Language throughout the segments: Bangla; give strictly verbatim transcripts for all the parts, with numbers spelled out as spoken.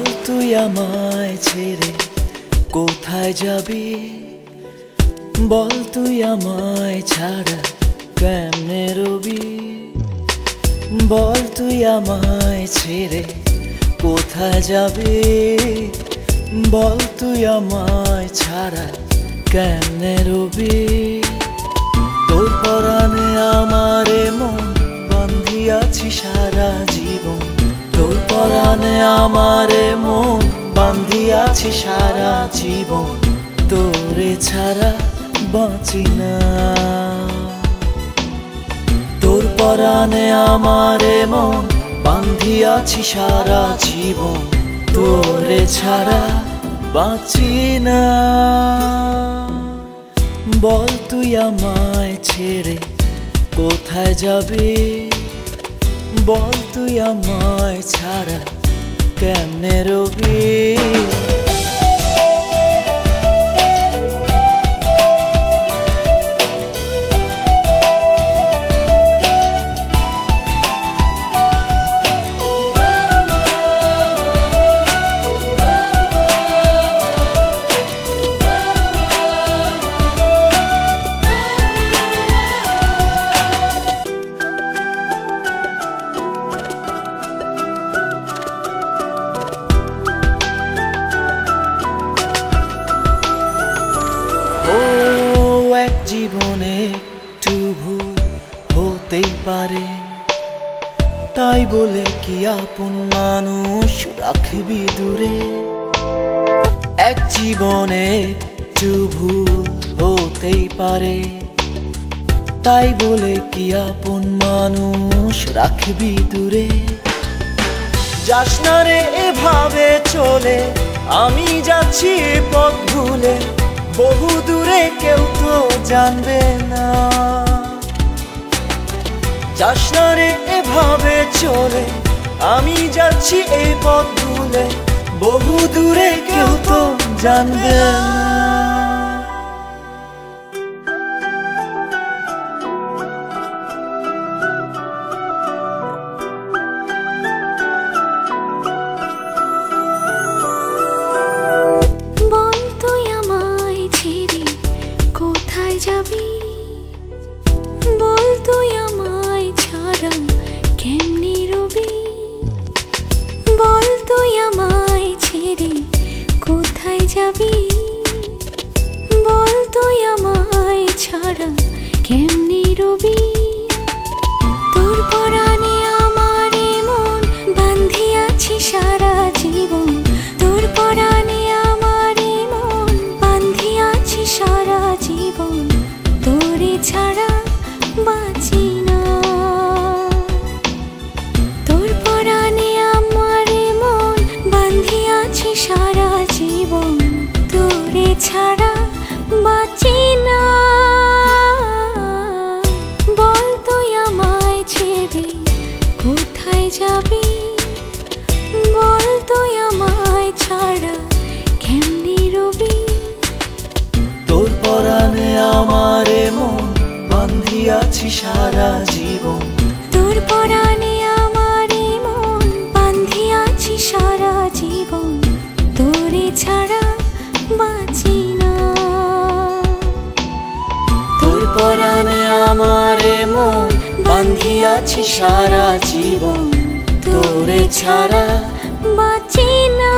বল তুই আমায় ছেড়ে কোথায় যাবি, বল তুই আমায় ছাড়া কেমনে রবি, বল তুই আমায় ছেড়ে কোথায় যাবি, বল তুই আমায় ছাড়া কেমনে রবি। তোর পরাণে আমারে মন বান্ধিয়াছি সারা জীবন, তোর পরাণে আমারে মন বান্ধিয়াছি সারা জীবন, তোরে ছাড়া বাঁচি না। তোর পরাণে আমারে মন বান্ধিয়াছি সারা জীবন, তোরে ছাড়া বাঁচি না। বল তুই আমায় ছেড়ে কোথায় যাবি, বল তুই আমায় ছাড়া কেমনে রবি। জীবনে একটু ভুল হতেই পারে, তাই বলে কি আপন মানুষ রাখবি দূরে। এক জীবনে একটু ভুল হতেই পারে, তাই বলে কি আপন মানুষ রাখবি দূরে। যাস না রে এভাবে চলে, আমি যাচ্ছি পথ ভুলে, বহু দূরে কেউ তো জানবে না। যাস না রে এভাবে চলে, আমি যাচ্ছি এই পথ ভুলে, বহু দূরে কেউ তো জানবে না। বল তুই আমায় ছাড়া কেমনে রবি, বল তুই আমায় ছেড়ে কোথায় যাবি, বল তুই আমায় ছাড়া কেমনে রবি। তোর পরাণে আমারে মন বান্ধিয়াছি সারা জীবন, তোর পরাণে আমারে মন বান্ধিয়াছি সারা জীবন, তোরে ছাড়া বাঁচি না। তোর পরাণে আমারে মন বান্ধিয়াছি সারা জীবন, তোরে ছাড়া বাঁচি না। বল তুই আমায় ছেড়ে কোথায় যাবি, বল তুই আমায় ছাড়া কেমনে রবি। তোর পরাণে আমারে মন বান্ধিয়াছি সারা জীবন, তোর পরাণে আমারে মন বান্ধিয়াছি সারা জীবন, তোরে ছাড়া বাঁচি না। তোর পরাণে আমারে মন বান্ধিয়াছি সারা জীবন, তোরে ছাড়া বাঁচি না।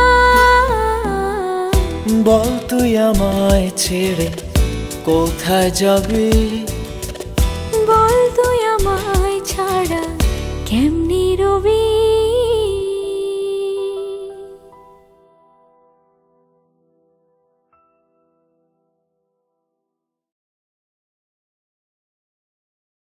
বল তুই আমায় ছেড়ে কোথায় যাবি, বল তুই আমায় ছাড়া কেমনে রবি।